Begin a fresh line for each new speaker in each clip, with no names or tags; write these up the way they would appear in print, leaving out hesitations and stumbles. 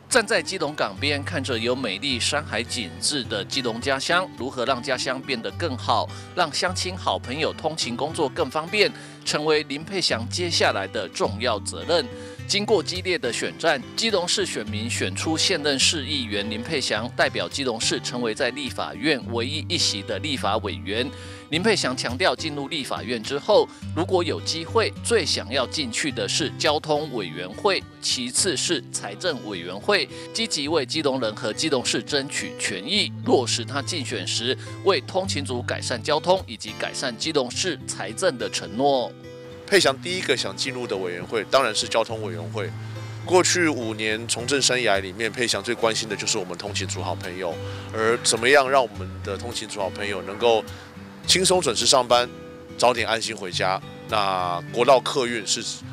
站在基隆港边，看着有美丽山海景致的基隆家乡，如何让家乡变得更好，让乡亲好朋友通勤工作更方便，成为林佩祥接下来的重要责任。经过激烈的选战，基隆市选民选出现任市议员林佩祥，代表基隆市成为在立法院唯一一席的立法委员。林佩祥强调，进入立法院之后，如果有机会，最想要进去的是交通委员会，其次是财政委员会，积极为基隆人和基隆市争取权益，落实他竞选时为通勤族改善交通以及改善基隆市财政的承诺。
佩祥第一个想进入的委员会当然是交通委员会。过去5年从政生涯里面，佩祥最关心的就是我们通勤族好朋友，而怎么样让我们的通勤族好朋友能够轻松准时上班，早点安心回家。那国道客运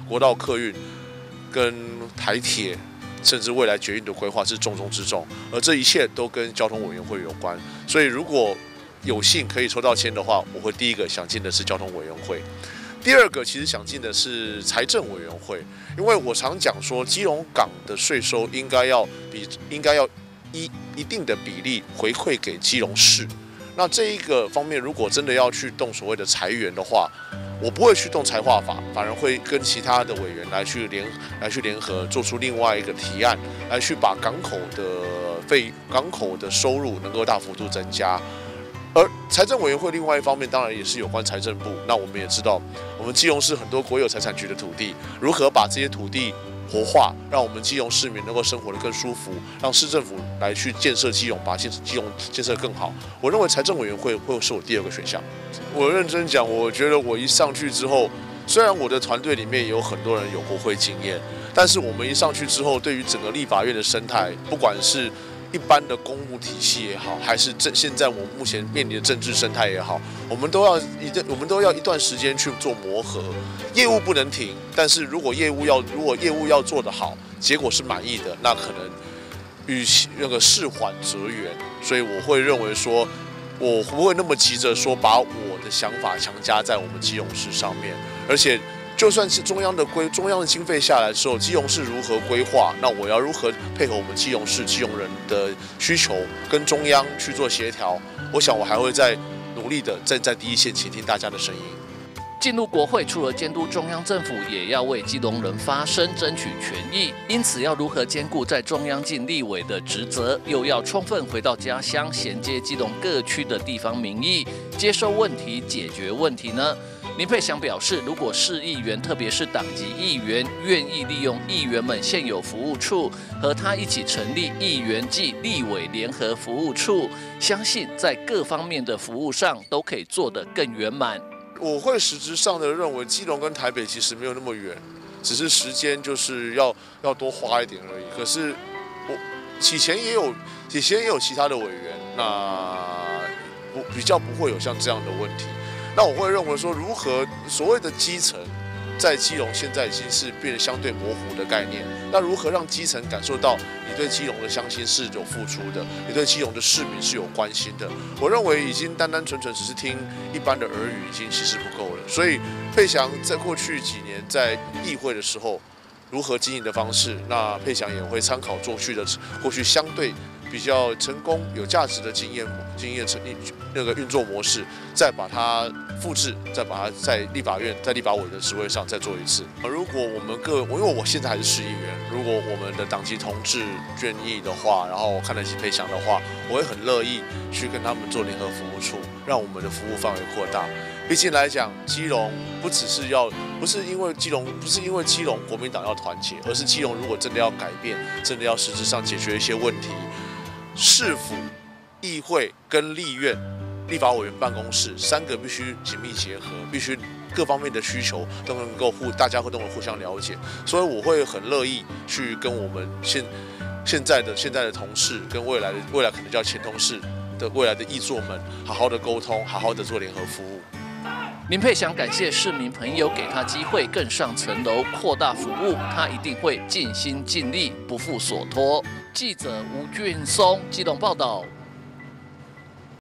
跟台铁，甚至未来捷运的规划是重中之重，而这一切都跟交通委员会有关。所以如果有幸可以抽到签的话，我会第一个想进的是交通委员会。第二个其实想进的是财政委员会，因为我常讲说，基隆港的税收应该要一定的比例回馈给基隆市。那这一个方面，如果真的要去动所谓的财源的话，我不会去动财划法，反而会跟其他的委员来去联合，做出另外一个提案，来去把港口的收入能够大幅度增加。而财政委员会另外一方面，当然也是有关财政部。那我们也知道，我们基隆市很多国有财产局的土地，如何把这些土地活化，让我们基隆市民能够生活得更舒服，让市政府来去建设基隆，把基隆建设更好。我认为财政委员会会是我第二个选项。我认真讲，我觉得我一上去之后，虽然我的团队里面也有很多人有国会经验，但是我们一上去之后，对于整个立法院的生态，不管是一般的公务体系也好，还是现在我们目前面临的政治生态也好，我们都要一段时间去做磨合。业务不能停，但是如果业务要做得好，结果是满意的，那可能与其那个事缓则圆。所以我会认为说，我不会那么急着说把我的想法强加在我们基隆市上面，而且就算是中央的经费下来之后，基隆市如何规划，那我要如何配合我们基隆市基隆人的需求，跟中央去做协调。我想我还会再努力的站在第一线，倾听大家的声音。
进入国会，除了监督中央政府，也要为基隆人发声，争取权益。因此，要如何兼顾在中央尽立委的职责，又要充分回到家乡，衔接基隆各区的地方民意，接收问题，解决问题呢？林佩祥表示，如果市议员，特别是党籍议员，愿意利用议员们现有服务处，和他一起成立议员暨立委联合服务处，相信在各方面的服务上都可以做得更圆满。
我会实质上的认为，基隆跟台北其实没有那么远，只是时间就是要多花一点而已。可是以前也有其他的委员，那比较不会有像这样的问题。那我会认为说，如何所谓的基层，在基隆现在已经是变得相对模糊的概念。那如何让基层感受到你对基隆的乡亲是有付出的，你对基隆的市民是有关心的？我认为已经单纯只是听一般的耳语，已经其实不够了。所以佩祥在过去几年在议会的时候，如何经营的方式，那佩祥也会参考过去相对比较成功、有价值的经验那个运作模式，再把它复制，再把它在立法院、在立法委的职位上再做一次。如果因为我现在还是市议员，如果我们的党籍同志愿意的话，然后看得起佩祥的话，我会很乐意去跟他们做联合服务处，让我们的服务范围扩大。毕竟来讲，基隆不是因为基隆国民党要团结，而是基隆如果真的要改变，真的要实质上解决一些问题，市府、议会跟立院、立法委员办公室3个必须紧密结合，必须各方面的需求都能够大家都能互相了解。所以我会很乐意去跟我们现在的同事，跟未来可能叫前同事的未来的议座们，好好的沟通，好好的做联合服务。
林佩祥感谢市民朋友给他机会更上层楼，扩大服务，他一定会尽心尽力，不负所托。记者吴俊松基隆报道。